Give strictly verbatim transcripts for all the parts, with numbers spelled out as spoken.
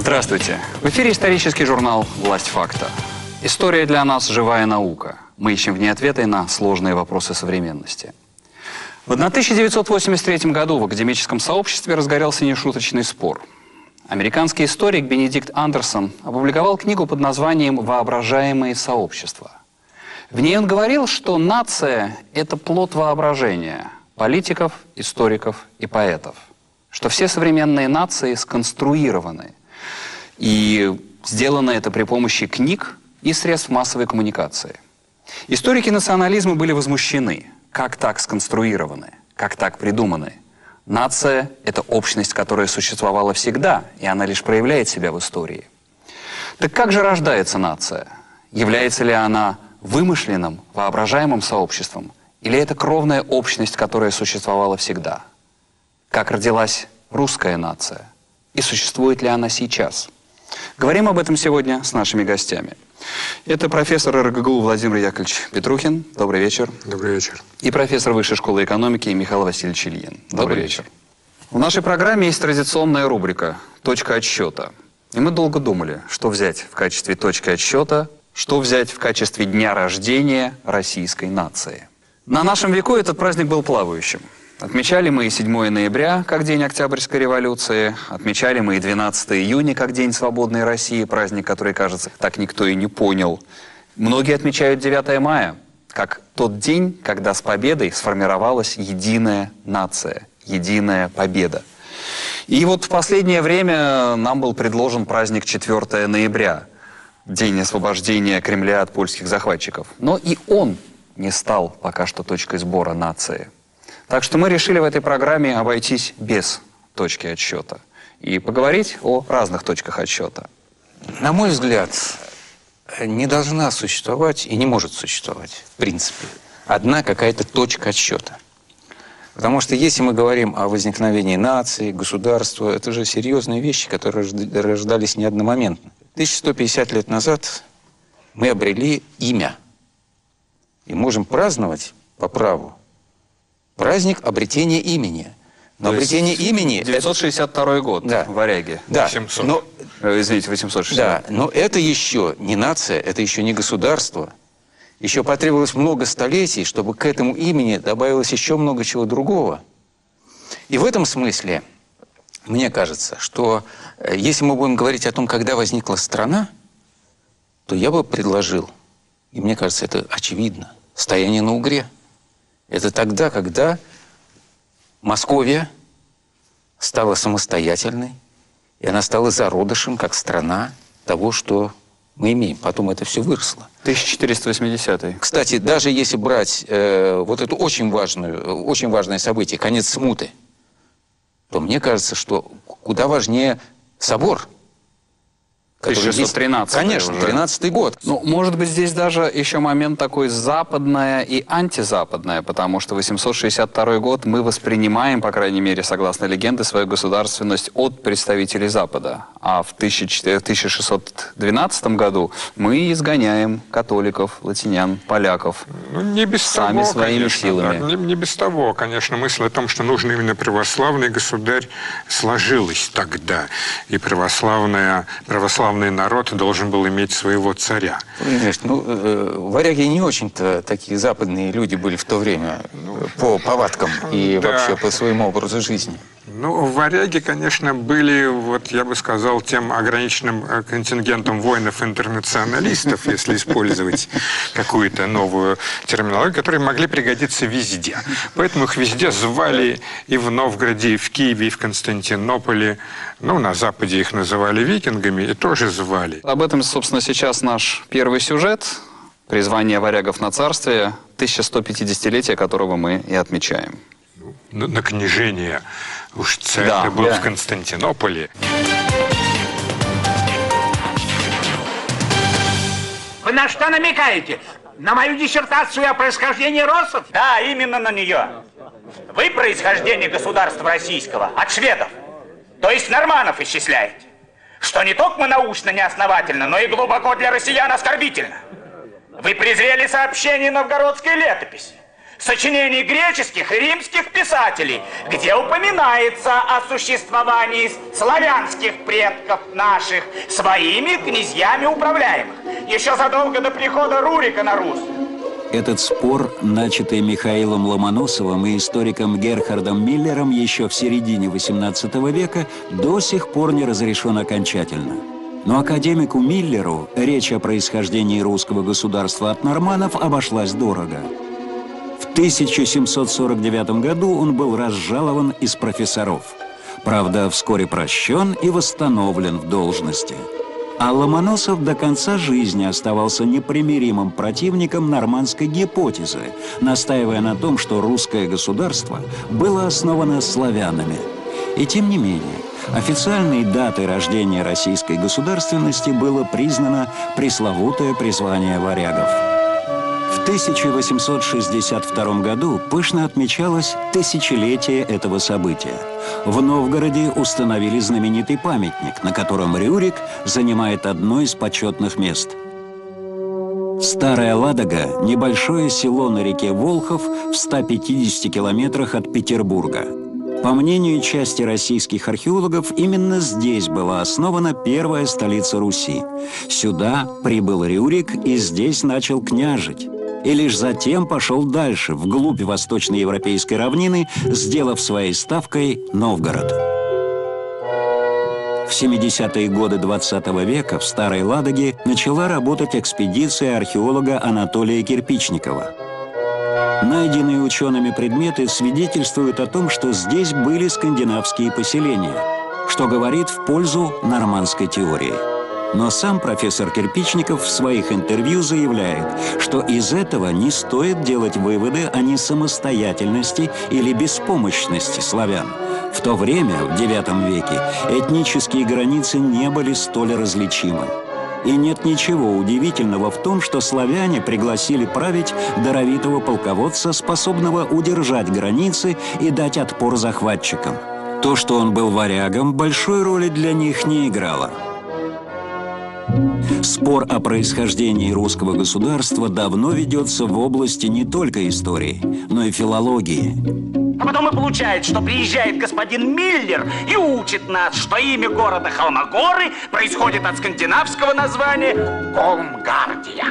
Здравствуйте! В эфире исторический журнал «Власть факта». История для нас – живая наука. Мы ищем в ней ответы на сложные вопросы современности. В тысяча девятьсот восемьдесят третьем году в академическом сообществе разгорелся нешуточный спор. Американский историк Бенедикт Андерсон опубликовал книгу под названием «Воображаемые сообщества». В ней он говорил, что нация – это плод воображения политиков, историков и поэтов. Что все современные нации сконструированы. И сделано это при помощи книг и средств массовой коммуникации. Историки национализма были возмущены. Как так сконструированы? Как так придуманы? Нация – это общность, которая существовала всегда, и она лишь проявляет себя в истории. Так как же рождается нация? Является ли она вымышленным, воображаемым сообществом? Или это кровная общность, которая существовала всегда? Как родилась русская нация? И существует ли она сейчас? Говорим об этом сегодня с нашими гостями. Это профессор эр гэ гэ у Владимир Яковлевич Петрухин. Добрый вечер. Добрый вечер. И профессор Высшей школы экономики Михаил Васильевич Ильин. Добрый, Добрый вечер. вечер. В нашей программе есть традиционная рубрика «Точка отсчета». И мы долго думали, что взять в качестве точки отсчета, что взять в качестве дня рождения российской нации. На нашем веку этот праздник был плавающим. Отмечали мы и седьмое ноября, как День Октябрьской революции. Отмечали мы и двенадцатое июня, как День свободной России, праздник, который, кажется, так никто и не понял. Многие отмечают девятое мая, как тот день, когда с победой сформировалась единая нация, единая победа. И вот в последнее время нам был предложен праздник четвёртое ноября, День освобождения Кремля от польских захватчиков. Но и он не стал пока что точкой сбора нации. Так что мы решили в этой программе обойтись без точки отсчета и поговорить о разных точках отсчета. На мой взгляд, не должна существовать и не может существовать, в принципе, одна какая-то точка отсчета. Потому что если мы говорим о возникновении нации, государства, это же серьезные вещи, которые рождались не одномоментно. тысяча сто пятьдесят лет назад мы обрели имя и можем праздновать по праву праздник обретения имени. Но То обретение имени... девятьсот шестьдесят второй год, да. в Варяге. Да. восемьсот. Но... Извините, восемьсот шестьдесят. Да, но это еще не нация, это еще не государство. Еще потребовалось много столетий, чтобы к этому имени добавилось еще много чего другого. И в этом смысле, мне кажется, что если мы будем говорить о том, когда возникла страна, то я бы предложил, и мне кажется, это очевидно, стояние на Угре. Это тогда, когда Московия стала самостоятельной, и она стала зародышем, как страна, того, что мы имеем. Потом это все выросло. тысяча четыреста восьмидесятый. Кстати, даже если брать э, вот это очень, важную, очень важное событие, конец смуты, то мне кажется, что куда важнее собор. тысяча шестьсот тринадцатый. Конечно, тринадцатый год. Ну, может быть, здесь даже еще момент такой западное и антизападное, потому что восемьсот шестьдесят второй год мы воспринимаем, по крайней мере, согласно легенде, свою государственность от представителей Запада. А в тысяча шестьсот двенадцатом году мы изгоняем католиков, латинян, поляков. Ну, не без сами того, своими конечно, силами. Да, не, не без того, конечно, мысль о том, что нужно именно православный государь, сложилась тогда. И православная, православная народ должен был иметь своего царя. Понимаешь, ну, э, варяги не очень-то такие западные люди были в то время, ну, по повадкам и да. вообще по своему образу жизни. Ну, варяги, конечно, были, вот я бы сказал, тем ограниченным контингентом воинов-интернационалистов, если использовать какую-то новую терминологию, которые могли пригодиться везде. Поэтому их везде звали и в Новгороде, и в Киеве, и в Константинополе. Ну, на Западе их называли викингами и тоже звали. Об этом, собственно, сейчас наш первый сюжет. Призвание варягов на царствие, тысяча сто пятидесятилетие которого мы и отмечаем. На, на княжение. Уж царь да, был да. в Константинополе. Вы на что намекаете? На мою диссертацию о происхождении россов? Да, именно на нее. Вы происхождение государства российского от шведов, то есть норманнов исчисляете. Что не только научно неосновательно, но и глубоко для россиян оскорбительно. Вы презрели сообщение новгородской летописи, сочинений греческих и римских писателей, где упоминается о существовании славянских предков наших своими князьями управляемых, еще задолго до прихода Рурика на Русь. Этот спор, начатый Михаилом Ломоносовым и историком Герхардом Миллером еще в середине восемнадцатого века, до сих пор не разрешен окончательно. Но академику Миллеру речь о происхождении русского государства от норманнов обошлась дорого. В тысяча семьсот сорок девятом году он был разжалован из профессоров. Правда, вскоре прощен и восстановлен в должности. А Ломоносов до конца жизни оставался непримиримым противником нормандской гипотезы, настаивая на том, что русское государство было основано славянами. И тем не менее, официальной датой рождения российской государственности было признано пресловутое призвание варягов. В тысяча восемьсот шестьдесят втором году пышно отмечалось тысячелетие этого события. В Новгороде установили знаменитый памятник, на котором Рюрик занимает одно из почетных мест. Старая Ладога – небольшое село на реке Волхов в ста пятидесяти километрах от Петербурга. По мнению части российских археологов, именно здесь была основана первая столица Руси. Сюда прибыл Рюрик и здесь начал княжить. И лишь затем пошел дальше, вглубь восточноевропейской равнины, сделав своей ставкой Новгород. В семидесятые годы двадцатого века в Старой Ладоге начала работать экспедиция археолога Анатолия Кирпичникова. Найденные учеными предметы свидетельствуют о том, что здесь были скандинавские поселения, что говорит в пользу нормандской теории. Но сам профессор Кирпичников в своих интервью заявляет, что из этого не стоит делать выводы о несамостоятельности или беспомощности славян. В то время, в девятом веке, этнические границы не были столь различимы. И нет ничего удивительного в том, что славяне пригласили править даровитого полководца, способного удержать границы и дать отпор захватчикам. То, что он был варягом, большой роли для них не играло. Спор о происхождении русского государства давно ведется в области не только истории, но и филологии. А потом и получается, что приезжает господин Миллер и учит нас, что имя города Холмогоры происходит от скандинавского названия Холмгардия.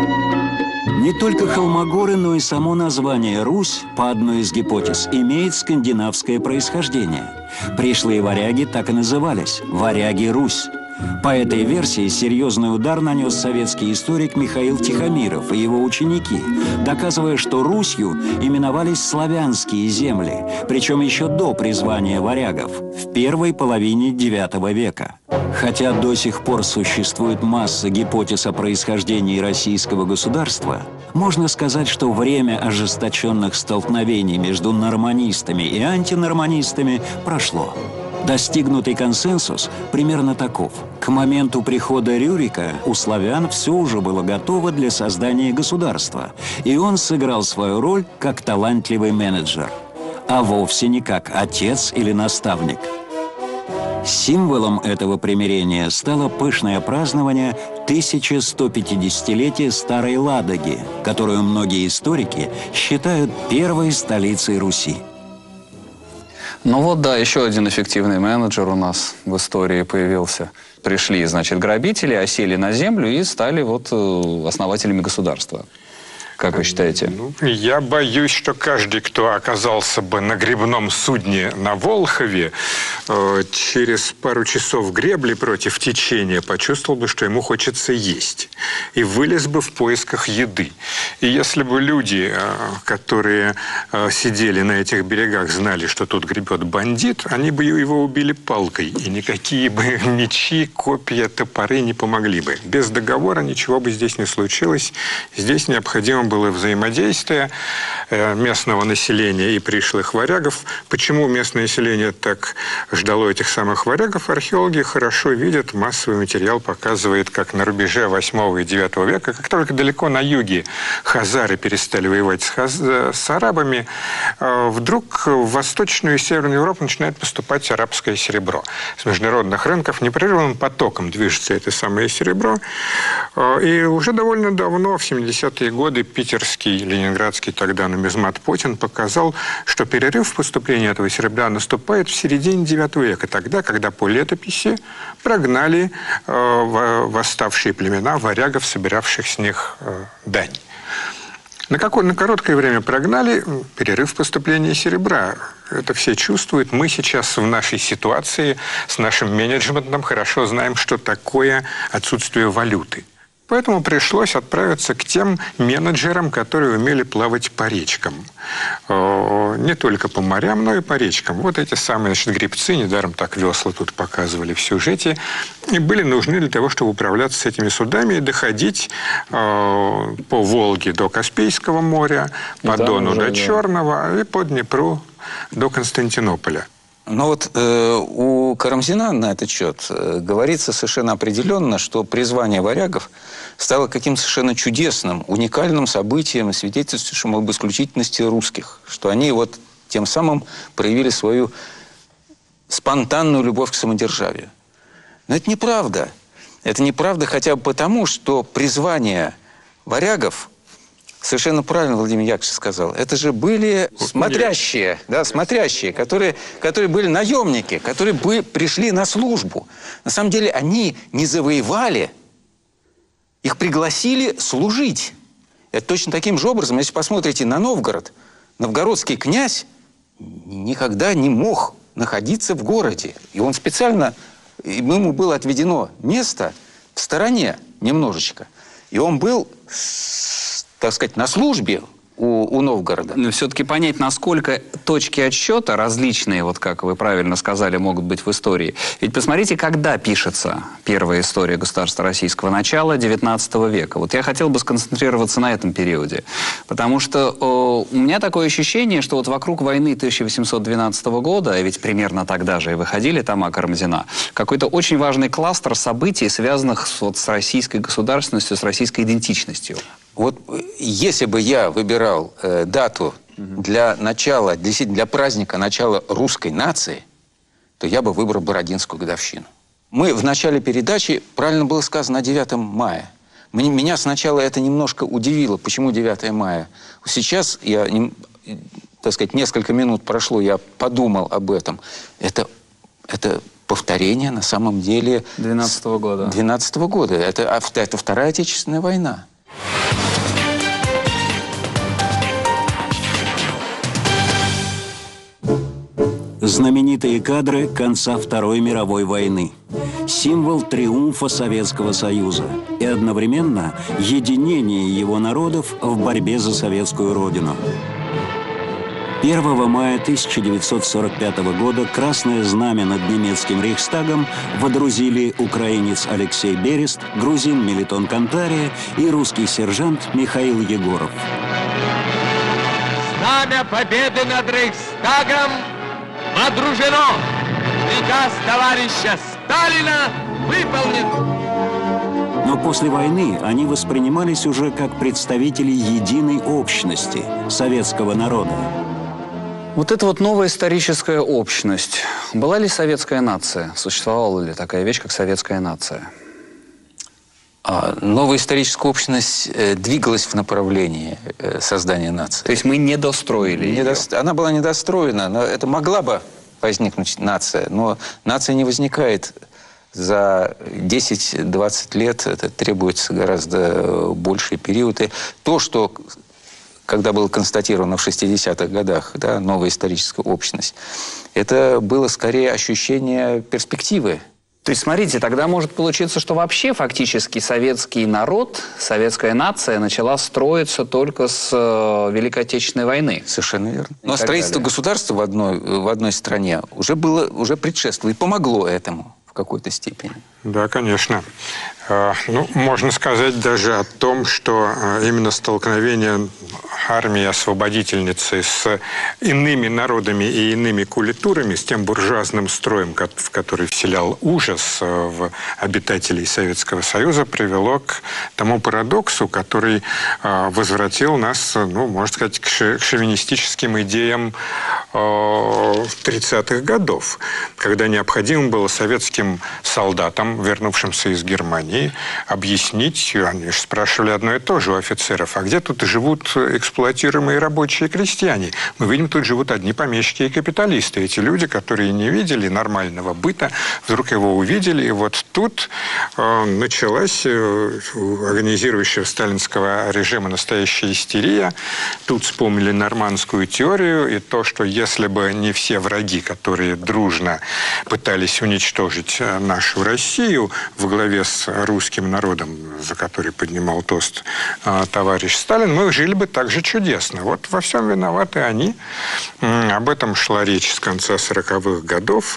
Не только Холмогоры, но и само название «Русь», по одной из гипотез, имеет скандинавское происхождение. Пришлые варяги так и назывались – «Варяги-Русь». По этой версии серьезный удар нанес советский историк Михаил Тихомиров и его ученики, доказывая, что Русью именовались славянские земли, причем еще до призвания варягов, в первой половине девятого века. Хотя до сих пор существует масса гипотез о происхождении российского государства, можно сказать, что время ожесточенных столкновений между норманистами и антинорманистами прошло. Достигнутый консенсус примерно таков. К моменту прихода Рюрика у славян все уже было готово для создания государства, и он сыграл свою роль как талантливый менеджер, а вовсе не как отец или наставник. Символом этого примирения стало пышное празднование тысяча сто пятидесятилетия Старой Ладоги, которую многие историки считают первой столицей Руси. Ну вот, да, еще один эффективный менеджер у нас в истории появился. Пришли, значит, грабители, осели на землю и стали вот основателями государства. Как вы считаете? Ну, я боюсь, что каждый, кто оказался бы на гребном судне на Волхове, э, через пару часов гребли против течения почувствовал бы, что ему хочется есть. И вылез бы в поисках еды. И если бы люди, э, которые э, сидели на этих берегах, знали, что тут гребет бандит, они бы его убили палкой. И никакие бы мечи, копья, топоры не помогли бы. Без договора ничего бы здесь не случилось. Здесь необходимо было взаимодействие местного населения и пришлых варягов. Почему местное население так ждало этих самых варягов, археологи хорошо видят. Массовый материал показывает, как на рубеже восьмого и девятого века, как только далеко на юге хазары перестали воевать с, хаз... с арабами, вдруг в Восточную и Северную Европу начинает поступать арабское серебро. С международных рынков непрерывным потоком движется это самое серебро. И уже довольно давно, в семидесятые годы, питерский, ленинградский тогда нумизмат Потин показал, что перерыв в поступлении этого серебра наступает в середине девятого века, тогда, когда по летописи прогнали э, восставшие племена варягов, собиравших с них э, дань. На, какое, на короткое время прогнали, перерыв в поступлении серебра. Это все чувствуют. Мы сейчас в нашей ситуации с нашим менеджментом хорошо знаем, что такое отсутствие валюты. Поэтому пришлось отправиться к тем менеджерам, которые умели плавать по речкам. Не только по морям, но и по речкам. Вот эти самые, значит, гребцы, недаром так весла тут показывали в сюжете, и были нужны для того, чтобы управляться с этими судами и доходить по Волге до Каспийского моря, по да, Дону уже, до Черного да. и по Днепру до Константинополя. Но вот э, у Карамзина на этот счет э, говорится совершенно определенно, что призвание варягов стало каким-то совершенно чудесным, уникальным событием, свидетельствующим об исключительности русских, что они вот тем самым проявили свою спонтанную любовь к самодержавию. Но это неправда. Это неправда хотя бы потому, что призвание варягов, совершенно правильно Владимир Яковлевич сказал, это же были смотрящие, да, смотрящие, которые, которые были наемники, которые бы, пришли на службу. На самом деле они не завоевали, их пригласили служить. Это точно таким же образом, если посмотрите на Новгород, новгородский князь никогда не мог находиться в городе. И он специально, ему было отведено место в стороне немножечко. И он был, так сказать, на службе у, у Новгорода. Но все-таки понять, насколько точки отсчета различные, вот как вы правильно сказали, могут быть в истории. Ведь посмотрите, когда пишется первая история государства российского, начала девятнадцатого века. Вот я хотел бы сконцентрироваться на этом периоде. Потому что о, у меня такое ощущение, что вот вокруг войны тысяча восемьсот двенадцатого года, а ведь примерно тогда же и выходили тома Карамзина, какой-то очень важный кластер событий, связанных с, вот, с российской государственностью, с российской идентичностью. Вот если бы я выбирал э, дату для начала, для, для праздника начала русской нации, то я бы выбрал Бородинскую годовщину. Мы в начале передачи, правильно было сказано, на девятое мая. Мне, меня сначала это немножко удивило. Почему девятое мая? Сейчас, я, не, так сказать, несколько минут прошло, я подумал об этом. Это, это повторение на самом деле... двенадцатого года. двенадцатого года. Это, это Вторая Отечественная война. Знаменитые кадры конца Второй мировой войны. Символ триумфа Советского Союза и одновременно единение его народов в борьбе за советскую родину. первого мая тысяча девятьсот сорок пятого года красное знамя над немецким Рейхстагом водрузили украинец Алексей Берест, грузин Мелитон Кантария и русский сержант Михаил Егоров. Знамя победы над Рейхстагом водружено. Приказ товарища Сталина выполнен. Но после войны они воспринимались уже как представители единой общности советского народа. Вот это вот новая историческая общность. Была ли советская нация? Существовала ли такая вещь, как советская нация? А новая историческая общность э, двигалась в направлении э, создания нации. То есть мы не достроили ее? Недо... Она была недостроена. Но это могла бы возникнуть нация, но нация не возникает за десять-двадцать лет. Это требуется гораздо больший период. И то, что... когда было констатировано в шестидесятых годах, да, новая историческая общность, это было скорее ощущение перспективы. То есть, смотрите, тогда может получиться, что вообще фактически советский народ, советская нация начала строиться только с э, Великой Отечественной войны. Совершенно верно. Но строительство далее. государства в одной, в одной стране уже было, уже предшествовало и помогло этому в какой-то степени. Да, конечно. Ну, можно сказать даже о том, что именно столкновение армии-освободительницы с иными народами и иными культурами, с тем буржуазным строем, в который вселял ужас в обитателей Советского Союза, привело к тому парадоксу, который возвратил нас, ну, можно сказать, к шовинистическим идеям тридцатых годов, когда необходимо было советским солдатам, вернувшимся из Германии, объяснить, они же спрашивали одно и то же у офицеров, а где тут живут эксплуатируемые рабочие крестьяне? Мы видим, тут живут одни помещики и капиталисты. Эти люди, которые не видели нормального быта, вдруг его увидели, и вот тут э, началась э, организирующая сталинского режима настоящая истерия. Тут вспомнили нормандскую теорию и то, что если бы не все враги, которые дружно пытались уничтожить нашу Россию во главе с русским народом, за который поднимал тост э, товарищ Сталин, мы жили бы так же чудесно. Вот во всем виноваты они. Об этом шла речь с конца сороковых годов.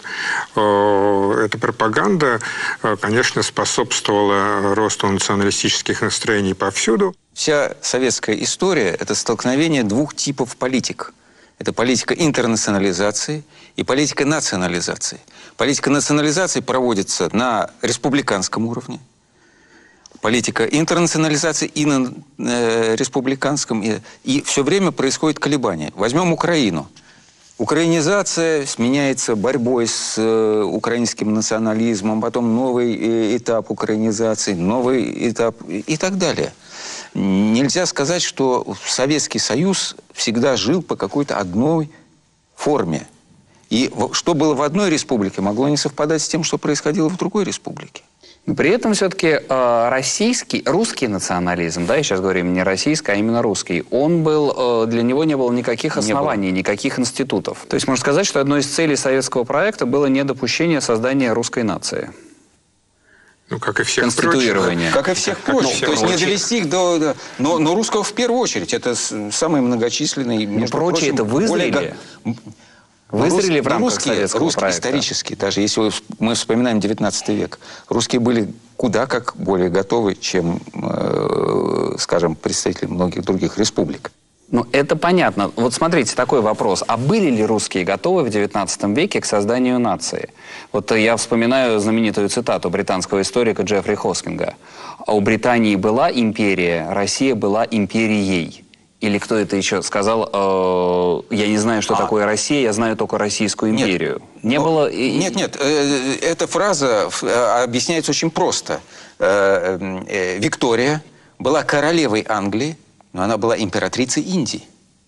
Эта пропаганда, конечно, способствовала росту националистических настроений повсюду. Вся советская история – это столкновение двух типов политик. Это политика интернационализации и политика национализации. Политика национализации проводится на республиканском уровне. Политика интернационализации и на э, республиканском. И, и все время происходит колебания. Возьмем Украину. Украинизация сменяется борьбой с э, украинским национализмом, потом новый э, этап украинизации, новый этап и, и так далее. Нельзя сказать, что Советский Союз всегда жил по какой-то одной форме. И что было в одной республике, могло не совпадать с тем, что происходило в другой республике. Но при этом все-таки э, российский, русский национализм, да, я сейчас говорю не российский, а именно русский, он был, э, для него не было никаких оснований, было. никаких институтов. То есть можно сказать, что одной из целей советского проекта было недопущение создания русской нации. Ну, как и всех Конституирование. Как и всех как прочих. всех То есть не прочих. довести их до... до но, но русского в первую очередь. Это самый многочисленный... Но прочие это вызрели. Более... Вызрели в рамках русские, советского русские проекта. Исторически, даже если мы вспоминаем девятнадцатый век, русские были куда как более готовы, чем, э, скажем, представители многих других республик. Ну, это понятно. Вот смотрите, такой вопрос. А были ли русские готовы в девятнадцатом веке к созданию нации? Вот я вспоминаю знаменитую цитату британского историка Джеффри Хоскинга. «У Британии была империя, Россия была империей». Или кто это еще сказал, э, я не знаю, что а. такое Россия, я знаю только Российскую империю. Нет, не но, было... нет, нет, э, эта фраза объясняется очень просто. Э, э, Виктория была королевой Англии, но она была императрицей Индии.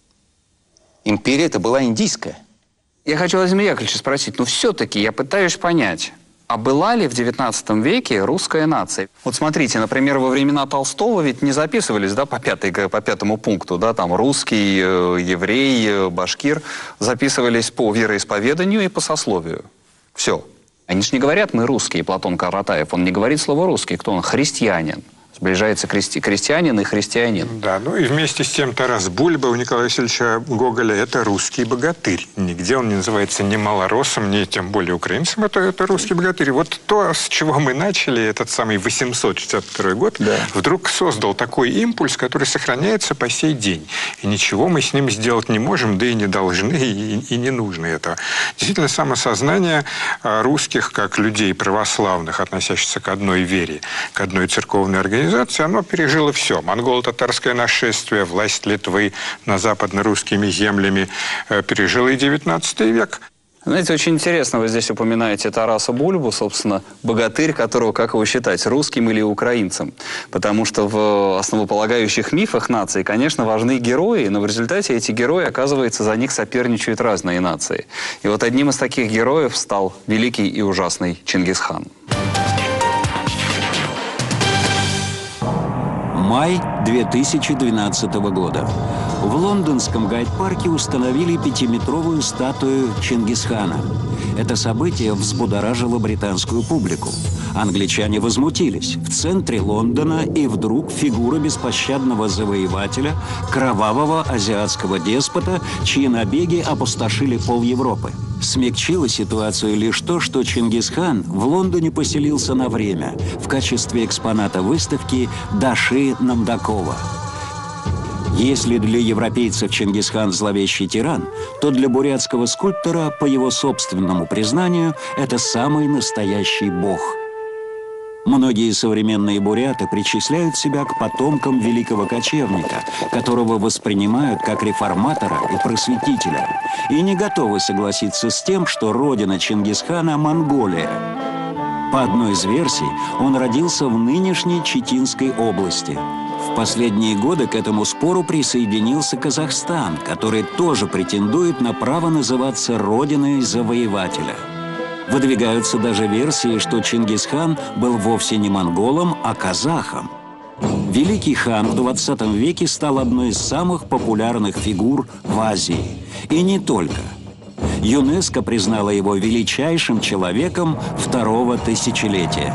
Империя это была индийская. Я хочу Владимира Яковлевича спросить, но все-таки я пытаюсь понять, а была ли в девятнадцатом веке русская нация? Вот смотрите, например, во времена Толстого ведь не записывались, да, по, пятой, по пятому пункту, да, там русский, э, еврей, э, башкир, записывались по вероисповеданию и по сословию. Все. Они же не говорят «мы русские», Платон Каратаев, он не говорит слово «русский», кто он? Христианин. Сближается крести... крестьянин и христианин. Да, ну и вместе с тем Тарас Бульба у Николая Васильевича Гоголя – это русский богатырь. Нигде он не называется ни малороссом, ни тем более украинцем. Это, это русский богатырь. Вот то, с чего мы начали, этот самый восемьсот шестьдесят второй год, да. вдруг создал такой импульс, который сохраняется по сей день. И ничего мы с ним сделать не можем, да и не должны, и, и не нужно этого. Действительно, самосознание русских, как людей православных, относящихся к одной вере, к одной церковной организации, оно пережило все. Монголо-татарское нашествие, власть Литвы над западно-русскими землями пережило и девятнадцатый век. Знаете, очень интересно, вы здесь упоминаете Тараса Бульбу, собственно, богатырь, которого, как его считать, русским или украинцем? Потому что в основополагающих мифах наций, конечно, важны герои, но в результате эти герои, оказывается, за них соперничают разные нации. И вот одним из таких героев стал великий и ужасный Чингисхан. Май две тысячи двенадцатого года. В лондонском гайд-парке установили пятиметровую статую Чингисхана. Это событие взбудоражило британскую публику. Англичане возмутились. В центре Лондона и вдруг фигура беспощадного завоевателя, кровавого азиатского деспота, чьи набеги опустошили пол Европы. Смягчило ситуацию лишь то, что Чингисхан в Лондоне поселился на время в качестве экспоната выставки Даши Намдакова. Если для европейцев Чингисхан зловещий тиран, то для бурятского скульптора, по его собственному признанию, это самый настоящий бог. Многие современные буряты причисляют себя к потомкам великого кочевника, которого воспринимают как реформатора и просветителя, и не готовы согласиться с тем, что родина Чингисхана – Монголия. По одной из версий, он родился в нынешней Читинской области. В последние годы к этому спору присоединился Казахстан, который тоже претендует на право называться родиной завоевателя. Выдвигаются даже версии, что Чингисхан был вовсе не монголом, а казахом. Великий хан в двадцатом веке стал одной из самых популярных фигур в Азии. И не только. ЮНЕСКО признала его величайшим человеком второго тысячелетия.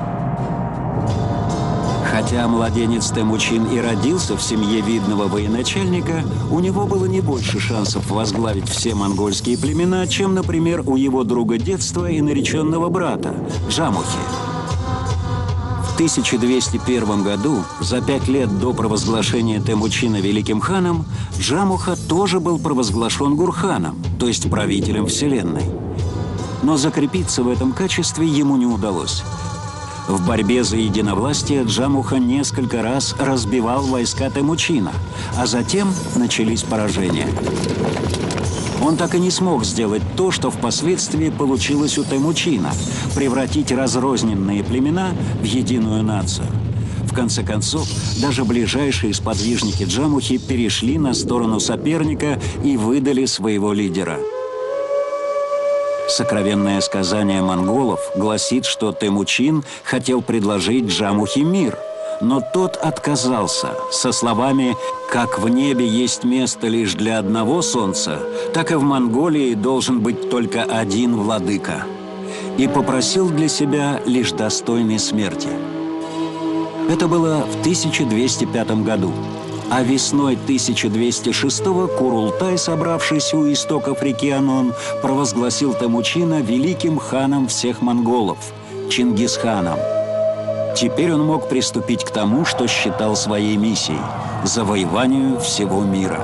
Хотя младенец Темучин и родился в семье видного военачальника, у него было не больше шансов возглавить все монгольские племена, чем, например, у его друга детства и нареченного брата Джамухи. В тысяча двести первом году, за пять лет до провозглашения Темучина великим ханом, Джамуха тоже был провозглашен Гурханом, то есть правителем Вселенной. Но закрепиться в этом качестве ему не удалось. В борьбе за единовластие Джамуха несколько раз разбивал войска Темучина, а затем начались поражения. Он так и не смог сделать то, что впоследствии получилось у Темучина – превратить разрозненные племена в единую нацию. В конце концов, даже ближайшие сподвижники Джамухи перешли на сторону соперника и выдали своего лидера. Сокровенное сказание монголов гласит, что Темучин хотел предложить Джамухе мир, но тот отказался со словами «Как в небе есть место лишь для одного солнца, так и в Монголии должен быть только один владыка», и попросил для себя лишь достойной смерти. Это было в тысяча двести пятом году. А весной тысяча двести шестого Курултай, собравшийся у истоков реки Анон, провозгласил Темучина великим ханом всех монголов – Чингисханом. Теперь он мог приступить к тому, что считал своей миссией – завоеванию всего мира.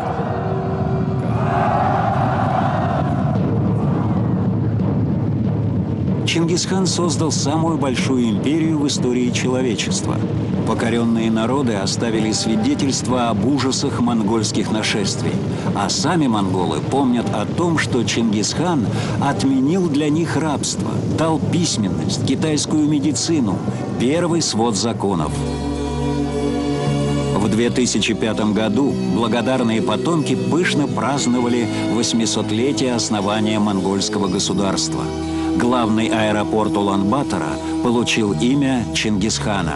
Чингисхан создал самую большую империю в истории человечества. Покоренные народы оставили свидетельства об ужасах монгольских нашествий, а сами монголы помнят о том, что Чингисхан отменил для них рабство, дал письменность, китайскую медицину, первый свод законов. В две тысячи пятом году благодарные потомки пышно праздновали восьмисотлетие основания монгольского государства. Главный аэропорт Улан-Батора получил имя Чингисхана.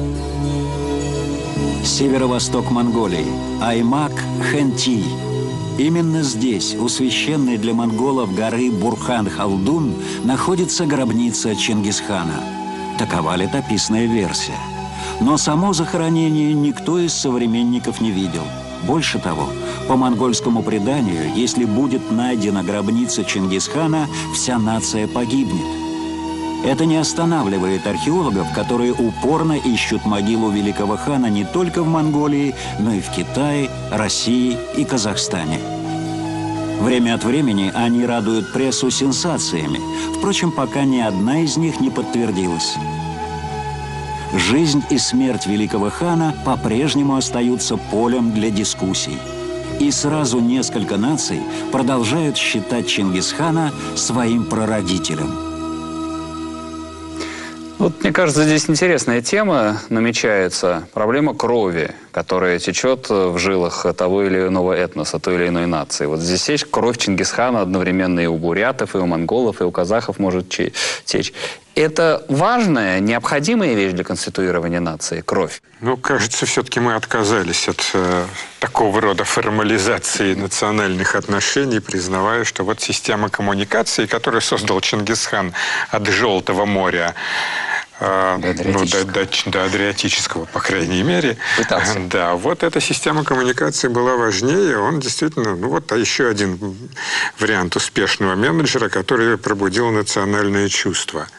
Северо-восток Монголии, Аймак Хэнти. Именно здесь, у священной для монголов горы Бурхан-Халдун, находится гробница Чингисхана. Такова летописная версия. Но само захоронение никто из современников не видел. Больше того, по монгольскому преданию, если будет найдена гробница Чингисхана, вся нация погибнет. Это не останавливает археологов, которые упорно ищут могилу великого хана не только в Монголии, но и в Китае, России и Казахстане. Время от времени они радуют прессу сенсациями. Впрочем, пока ни одна из них не подтвердилась. Жизнь и смерть великого хана по-прежнему остаются полем для дискуссий. И сразу несколько наций продолжают считать Чингисхана своим прародителем. Вот, мне кажется, здесь интересная тема намечается. Проблема крови, которая течет в жилах того или иного этноса, той или иной нации. Вот здесь есть кровь Чингисхана одновременно и у бурятов, и у монголов, и у казахов может течь. Это важная, необходимая вещь для конституирования нации – кровь. Ну, кажется, все-таки мы отказались от э, такого рода формализации национальных отношений, признавая, что вот система коммуникации, которую создал Чингисхан от Желтого моря, э, до Адриатического. Ну, до, до, до Адриатического, по крайней мере. Пытался. Да, вот эта система коммуникации была важнее. Он действительно, ну вот а еще один вариант успешного менеджера, который пробудил национальное чувство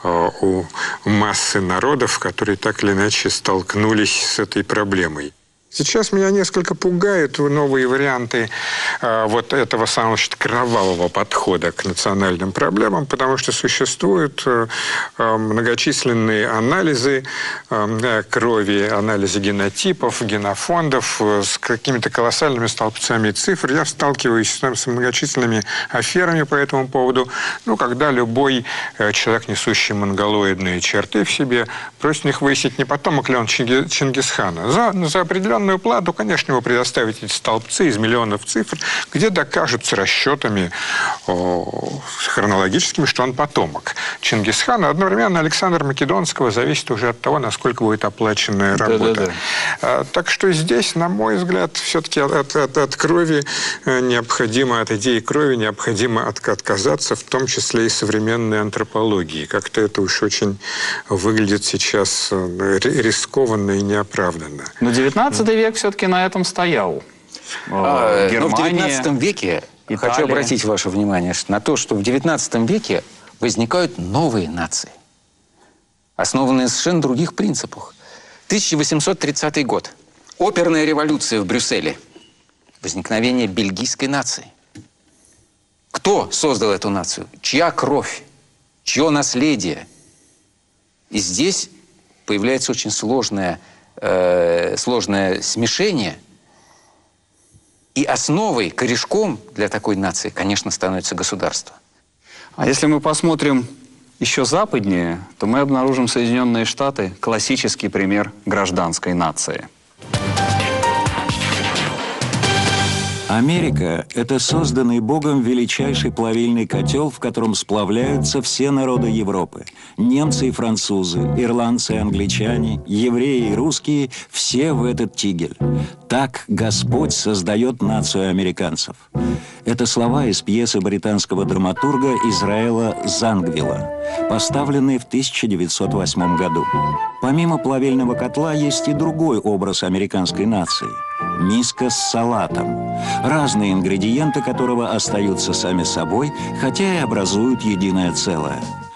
у массы народов, которые так или иначе столкнулись с этой проблемой. Сейчас меня несколько пугают новые варианты э, вот этого самого значит, кровавого подхода к национальным проблемам, потому что существуют э, э, многочисленные анализы э, крови, анализы генотипов, генофондов э, с какими-то колоссальными столбцами цифр. Я сталкиваюсь с, с многочисленными аферами по этому поводу. Ну, когда любой э, человек, несущий монголоидные черты в себе, просит их выяснить, не потомок ли он Чинги, Чингисхана. За, за определенную плату, конечно, ему предоставить эти столбцы из миллионов цифр, где докажут с расчетами о, хронологическими, что он потомок Чингисхана. Одновременно Александра Македонского зависит уже от того, насколько будет оплаченная работа. Да, да, да. Так что здесь, на мой взгляд, все-таки от, от, от крови необходимо, от идеи крови необходимо от, отказаться, в том числе и современной антропологии. Как-то это уж очень выглядит сейчас рискованно и неоправданно. Но девятнадцатый век все-таки на этом стоял. А, Германия, но в девятнадцатом веке, Италия. Хочу обратить ваше внимание на то, что в девятнадцатом веке возникают новые нации, основанные на совершенно других принципах. тысяча восемьсот тридцатый год. Оперная революция в Брюсселе. Возникновение бельгийской нации. Кто создал эту нацию? Чья кровь? Чье наследие? И здесь появляется очень сложное, э, сложное смешение. И основой, корешком для такой нации, конечно, становится государство. А если мы посмотрим еще западнее, то мы обнаружим Соединенные Штаты, классический пример гражданской нации. Америка – это созданный Богом величайший плавильный котел, в котором сплавляются все народы Европы. Немцы и французы, ирландцы и англичане, евреи и русские – все в этот тигель. Так Господь создает нацию американцев. Это слова из пьесы британского драматурга Израэла Зангвилла, поставленной в тысяча девятьсот восьмом году. Помимо плавильного котла есть и другой образ американской нации – миска с салатом, разные ингредиенты которого остаются сами собой, хотя и образуют единое целое.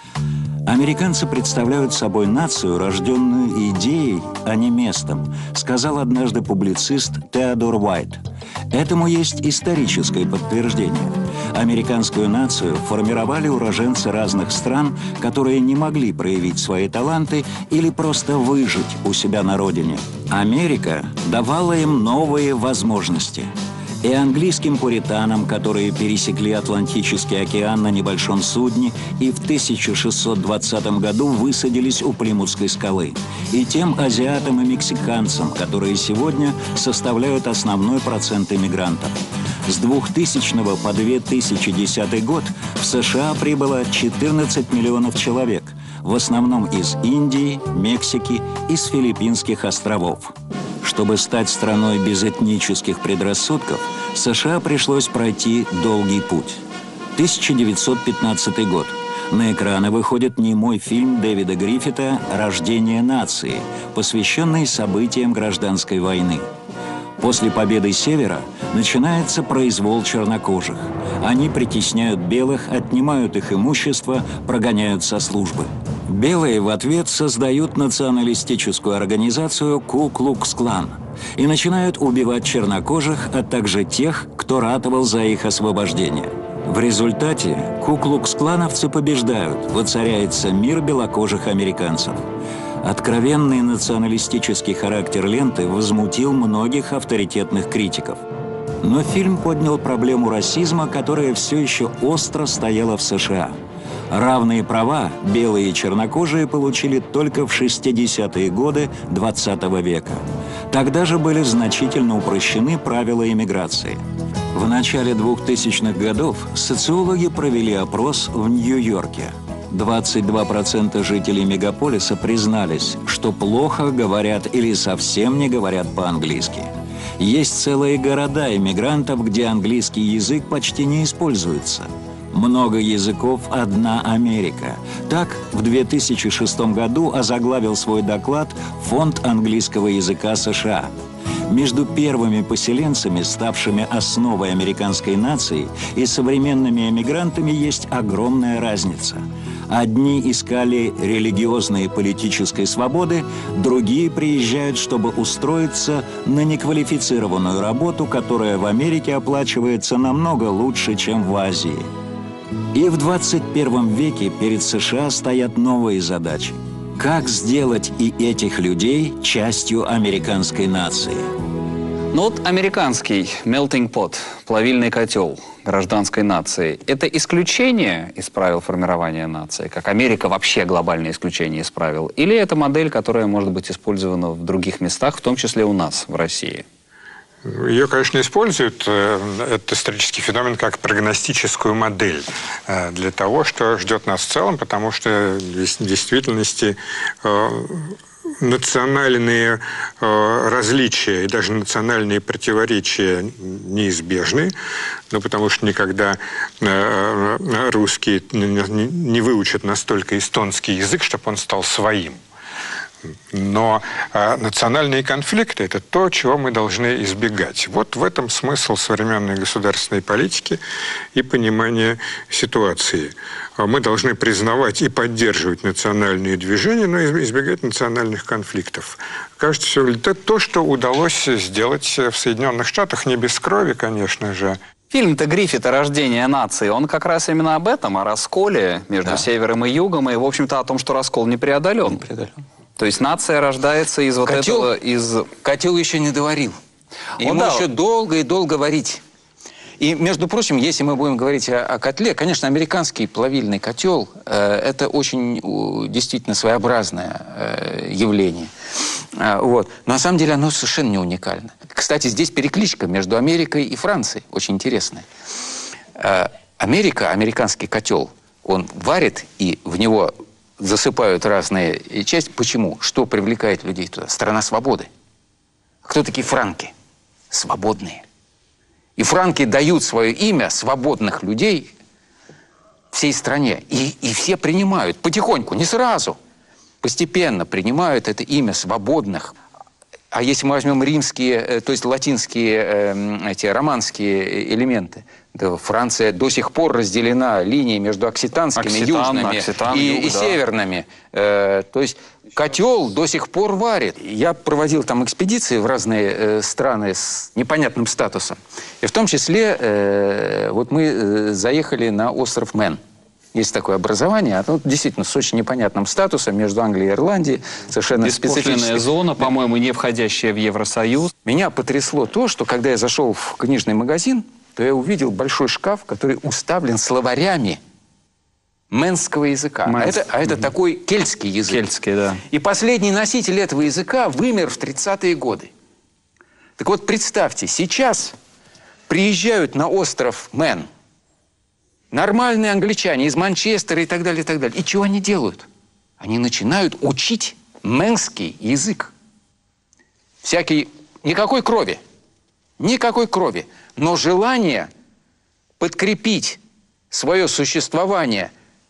Американцы представляют собой нацию, рожденную идеей, а не местом, сказал однажды публицист Теодор Уайт. Этому есть историческое подтверждение. Американскую нацию формировали уроженцы разных стран, которые не могли проявить свои таланты или просто выжить у себя на родине. Америка давала им новые возможности. И английским пуританам, которые пересекли Атлантический океан на небольшом судне и в тысяча шестьсот двадцатом году высадились у Плимутской скалы, и тем азиатам и мексиканцам, которые сегодня составляют основной процент иммигрантов. С двухтысячного по две тысячи десятый год в США прибыло четырнадцать миллионов человек, в основном из Индии, Мексики и с Филиппинских островов. Чтобы стать страной без этнических предрассудков, США пришлось пройти долгий путь. тысяча девятьсот пятнадцатый год. На экраны выходит немой фильм Дэвида Гриффита «Рождение нации», посвященный событиям гражданской войны. После победы Севера начинается произвол чернокожих. Они притесняют белых, отнимают их имущество, прогоняют со службы. Белые в ответ создают националистическую организацию Ку-Клукс-Клан и начинают убивать чернокожих, а также тех, кто ратовал за их освобождение. В результате Ку-Клукс-клановцы побеждают, воцаряется мир белокожих американцев. Откровенный националистический характер ленты возмутил многих авторитетных критиков. Но фильм поднял проблему расизма, которая все еще остро стояла в США. Равные права белые и чернокожие получили только в шестидесятые годы двадцатого века. Тогда же были значительно упрощены правила иммиграции. В начале двухтысячных годов социологи провели опрос в Нью-Йорке. двадцать два процента жителей мегаполиса признались, что плохо говорят или совсем не говорят по-английски. Есть целые города иммигрантов, где английский язык почти не используется. Много языков, одна Америка. Так, в две тысячи шестом году озаглавил свой доклад Фонд английского языка США. Между первыми поселенцами, ставшими основой американской нации, и современными эмигрантами есть огромная разница. Одни искали религиозной и политической свободы, другие приезжают, чтобы устроиться на неквалифицированную работу, которая в Америке оплачивается намного лучше, чем в Азии. И в двадцать первом веке перед США стоят новые задачи. Как сделать и этих людей частью американской нации? Ну вот американский melting pot, плавильный котел гражданской нации, это исключение из правил формирования нации, как Америка вообще глобальное исключение из правил, или это модель, которая может быть использована в других местах, в том числе у нас, в России? Ее, конечно, используют, этот исторический феномен, как прогностическую модель для того, что ждет нас в целом, потому что в действительности национальные различия и даже национальные противоречия неизбежны, ну, потому что никогда русские не выучат настолько эстонский язык, чтобы он стал своим. Но э, национальные конфликты – это то, чего мы должны избегать. Вот в этом смысл современной государственной политики и понимания ситуации. Мы должны признавать и поддерживать национальные движения, но избегать национальных конфликтов. Кажется, все это то, что удалось сделать в Соединенных Штатах, не без крови, конечно же. Фильм-то Гриффита «Рождение нации», он как раз именно об этом, о расколе между да. севером и югом, и, в общем-то, о том, что раскол не преодолен. Не преодолен. То есть нация рождается из вот котел, этого... из Котел еще не доварил. Ему да. еще долго и долго варить. И, между прочим, если мы будем говорить о, о котле, конечно, американский плавильный котел э, – это очень э, действительно своеобразное э, явление. Э, вот. Но на самом деле оно совершенно не уникально. Кстати, здесь перекличка между Америкой и Францией очень интересная. Э, Америка, американский котел, он варит, и в него засыпают разные части. Почему? Что привлекает людей туда? Страна свободы. Кто такие франки? Свободные. И франки дают свое имя свободных людей всей стране. И, и все принимают потихоньку, не сразу, постепенно принимают это имя свободных. А если мы возьмем римские, то есть латинские, эти романские элементы, то Франция до сих пор разделена линией между окситанскими, Окситан, южными Окситан, и, юг, и да. северными. То есть котел до сих пор варит. Я проводил там экспедиции в разные страны с непонятным статусом. И в том числе вот мы заехали на остров Мэн. Есть такое образование, оно действительно с очень непонятным статусом между Англией и Ирландией, совершенно специфическая зона, по-моему, не входящая в Евросоюз. Меня потрясло то, что когда я зашел в книжный магазин, то я увидел большой шкаф, который уставлен словарями мэнского языка. Мэнс. А это, а это угу. такой кельтский язык. Кельтский, да. И последний носитель этого языка вымер в тридцатые годы. Так вот, представьте, сейчас приезжают на остров Мэн нормальные англичане из Манчестера и так далее, и так далее. И чего они делают? Они начинают учить мэнский язык. Всякий... Никакой крови. Никакой крови. Но желание подкрепить свое существование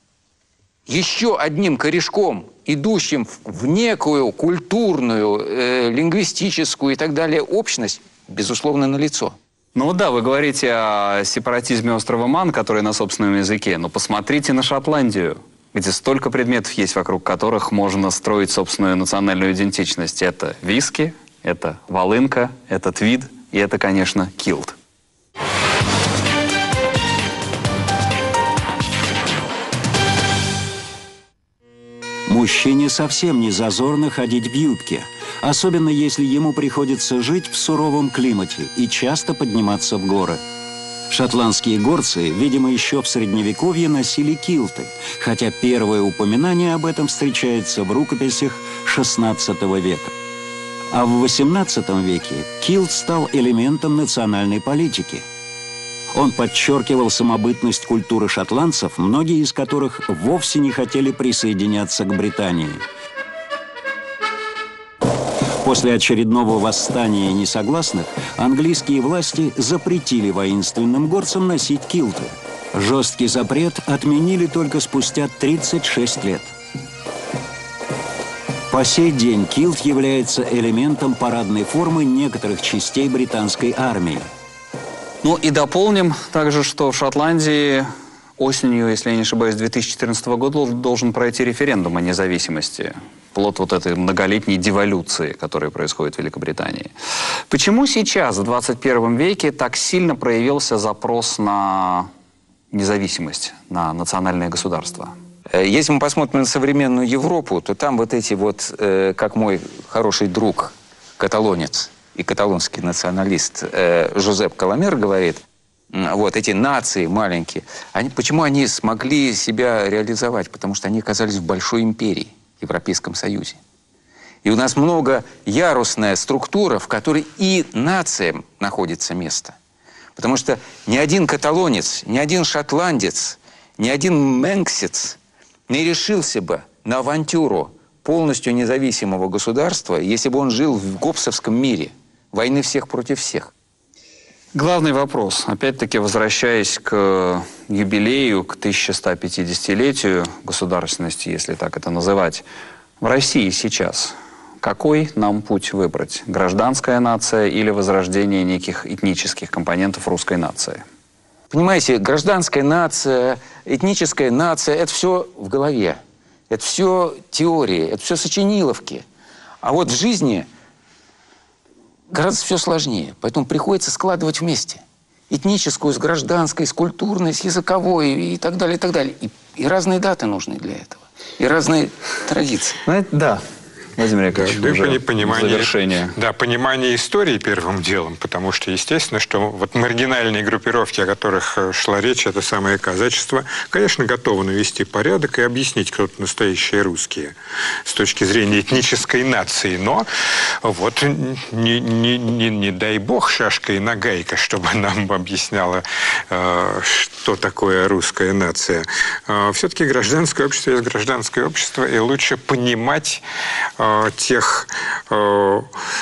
еще одним корешком, идущим в некую культурную, э, лингвистическую и так далее общность, безусловно, налицо. Ну да, вы говорите о сепаратизме острова Ман, который на собственном языке, но посмотрите на Шотландию, где столько предметов есть, вокруг которых можно строить собственную национальную идентичность. Это виски, это волынка, это твид и это, конечно, килт. Мужчине совсем не зазорно ходить в юбке, особенно если ему приходится жить в суровом климате и часто подниматься в горы. Шотландские горцы, видимо, еще в Средневековье носили килты, хотя первое упоминание об этом встречается в рукописях шестнадцатого века. А в восемнадцатом веке килт стал элементом национальной политики. Он подчеркивал самобытность культуры шотландцев, многие из которых вовсе не хотели присоединяться к Британии. После очередного восстания несогласных английские власти запретили воинственным горцам носить килты. Жесткий запрет отменили только спустя тридцать шесть лет. По сей день килт является элементом парадной формы некоторых частей британской армии. Ну и дополним также, что в Шотландии осенью, если я не ошибаюсь, две тысячи четырнадцатого года должен пройти референдум о независимости. Плод вот этой многолетней деволюции, которая происходит в Великобритании. Почему сейчас, в двадцать первом веке, так сильно проявился запрос на независимость, на национальное государство? Если мы посмотрим на современную Европу, то там вот эти вот, э, как мой хороший друг, каталонец и каталонский националист э, Жозеп Каламер говорит, вот эти нации маленькие, они, почему они смогли себя реализовать? Потому что они оказались в большой империи, в Европейском Союзе. И у нас многоярусная структура, в которой и нациям находится место. Потому что ни один каталонец, ни один шотландец, ни один менксец не решился бы на авантюру полностью независимого государства, если бы он жил в гоббсовском мире, войны всех против всех. Главный вопрос, опять-таки возвращаясь к юбилею, к тысяча ста пятидесятилетию государственности, если так это называть, в России сейчас какой нам путь выбрать? Гражданская нация или возрождение неких этнических компонентов русской нации? Понимаете, гражданская нация, этническая нация – это все в голове. Это все теории, это все сочиниловки. А вот в жизни гораздо все сложнее. Поэтому приходится складывать вместе. Этническую с гражданской, с культурной, с языковой и так далее, и так далее. И, и разные даты нужны для этого. И разные традиции. Знаете, да. Владимир Яковлевич, да, уже понимание, завершение. Да, понимание истории первым делом, потому что, естественно, что вот маргинальные группировки, о которых шла речь, это самое казачество, конечно, готовы навести порядок и объяснить, кто тут настоящие русские с точки зрения этнической нации. Но вот не, не, не, не дай бог шашка и нагайка, чтобы нам объясняла, э, что такое русская нация. Э, все-таки гражданское общество есть гражданское общество, и лучше понимать э, тех э,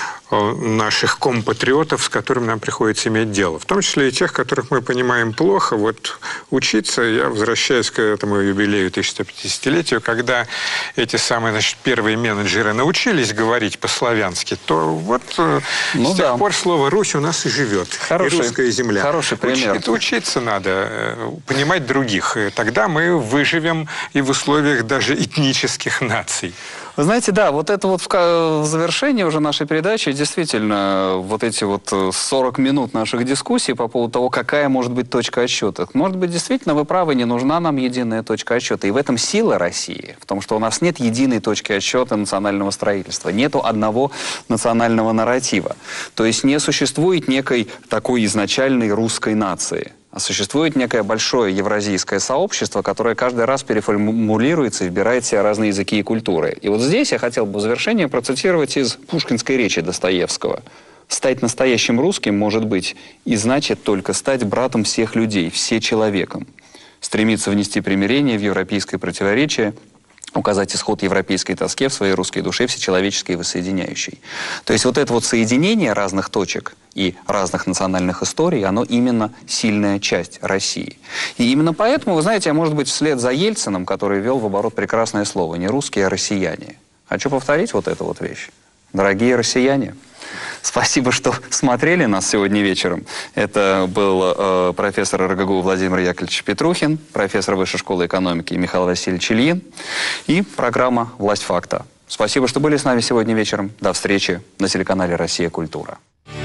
наших компатриотов, с которыми нам приходится иметь дело. В том числе и тех, которых мы понимаем плохо. Вот учиться, я возвращаюсь к этому юбилею тысяча сто пятидесятилетию, когда эти самые, значит, первые менеджеры научились говорить по-славянски, то вот ну, с тех да. пор слово «Русь» у нас и живет. Хороший, и русская земля. Хороший пример. Уч, учиться надо, понимать других. И тогда мы выживем и в условиях даже этнических наций. Вы знаете, да, вот это вот в завершении уже нашей передачи действительно вот эти вот сорок минут наших дискуссий по поводу того, какая может быть точка отсчета. Может быть, действительно, вы правы, не нужна нам единая точка отсчета. И в этом сила России, в том, что у нас нет единой точки отсчета национального строительства, нету одного национального нарратива. То есть не существует некой такой изначальной русской нации. А существует некое большое евразийское сообщество, которое каждый раз переформулируется и вбирает в себя разные языки и культуры. И вот здесь я хотел бы в завершение процитировать из пушкинской речи Достоевского. «Стать настоящим русским, может быть, и значит только стать братом всех людей, все человеком. Стремиться внести примирение в европейское противоречие, указать исход европейской тоске в своей русской душе, всечеловеческой и воссоединяющей». То есть вот это вот соединение разных точек и разных национальных историй, оно именно сильная часть России. И именно поэтому, вы знаете, а может быть, вслед за Ельциным, который ввел в оборот прекрасное слово, не русские, а россияне. Хочу повторить вот эту вот вещь. Дорогие россияне, спасибо, что смотрели нас сегодня вечером. Это был э, профессор эр гэ гэ у Владимир Яковлевич Петрухин, профессор Высшей школы экономики Михаил Васильевич Ильин и программа «Власть факта». Спасибо, что были с нами сегодня вечером. До встречи на телеканале «Россия. Культура».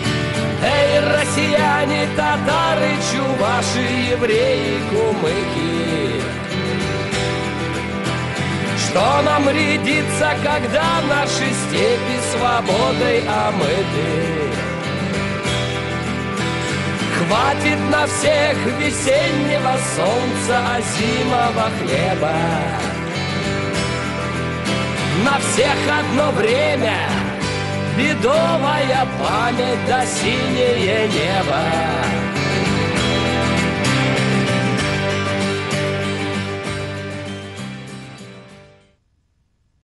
Эй, россияне, татары, чуваши, евреи, кумыки, что нам рядится, когда наши степи свободой омыты? Хватит на всех весеннего солнца, а зимнего хлеба. На всех одно время бедовая память да синее небо.